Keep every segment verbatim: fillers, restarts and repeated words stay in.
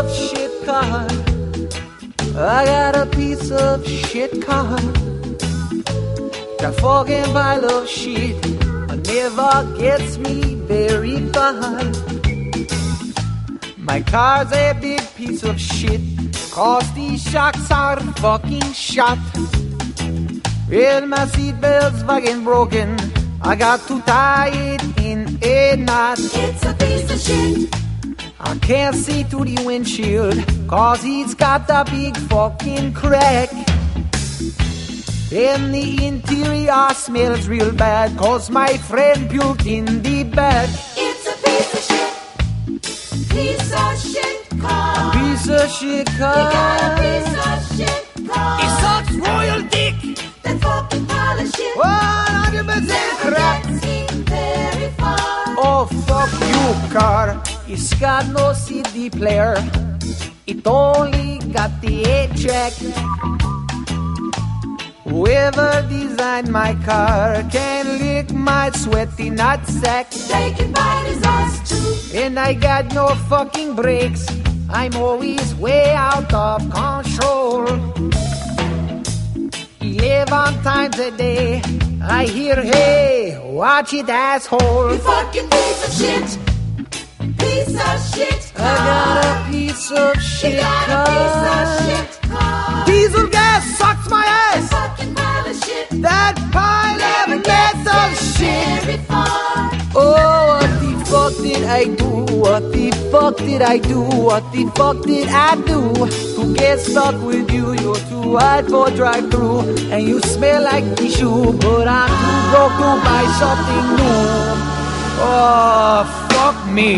of shit car. I got a piece of shit car. That fucking pile of shit never gets me very far. My car's a big piece of shit, 'cause these shocks are fucking shot. Well, my seatbelt's fucking broken, I got to tie it in a knot. It's a piece of shit. I can't see through the windshield, 'cause he's got a big fucking crack. And the interior smells real bad, 'cause my friend puked in the back. It's a piece of shit. Piece of shit car. Piece of shit car. You got a piece of shit car. It sucks royal dick. That fucking pile of shit one hundred percent never crap. gets me very far. Oh, fuck you, car. It's got no C D player. It only got the eight track. Whoever designed my car can lick my sweaty nutsack. They can find his us too. And I got no fucking brakes. I'm always way out of control. Eleven times a day I hear, hey, watch it, asshole. You fucking piece of shit. Piece of shit car. I got a piece of shit You got car. a piece of shit car. Diesel gas sucks my ass. Fucking pile of shit That pile of mess of shit. very far. Oh, what the fuck did I do? What the fuck did I do? What the fuck did I do to get stuck with you? You're too wide for drive-through, and you smell like tissue. But I'm too broke to buy something new. Oh, fuck me.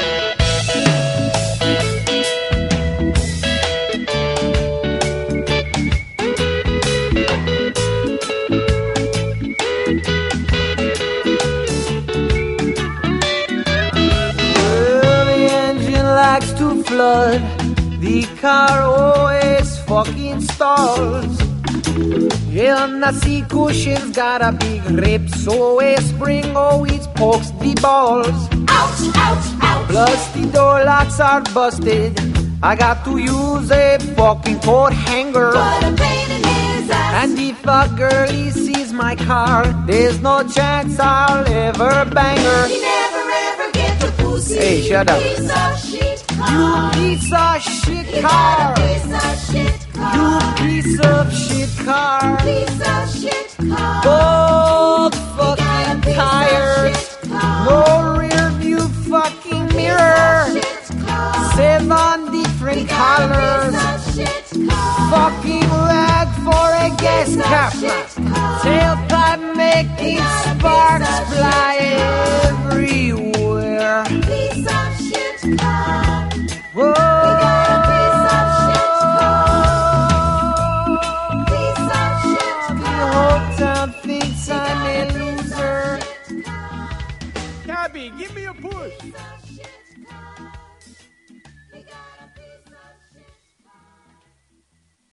Likes to flood, the car always fucking stalls. And the seat cushion's got a big rip, so a spring always pokes the balls. Ouch, ouch, ouch. Plus the door locks are busted, I got to use a fucking coat hanger. What a pain in his ass. And if a girlie sees my car, there's no chance I'll ever bang her. He never ever get the pussy. Hey, shut up. Piece of shit car. You piece of shit You car. got a piece of shit car. You piece of shit car. Piece of shit car. Old You got a fucking piece of tires. shit car. No rear view fucking mirror. Shit car. Seven different You got a colors. piece of shit car. Fucking rag for a gas Piece of cap. shit car. Tailpipe making You got a sparks piece of fly shit everywhere. Piece of shit car. Whoa. You got a piece of shit car. Piece of shit The car. whole town thinks I'm a loser. Cabby, give me a push.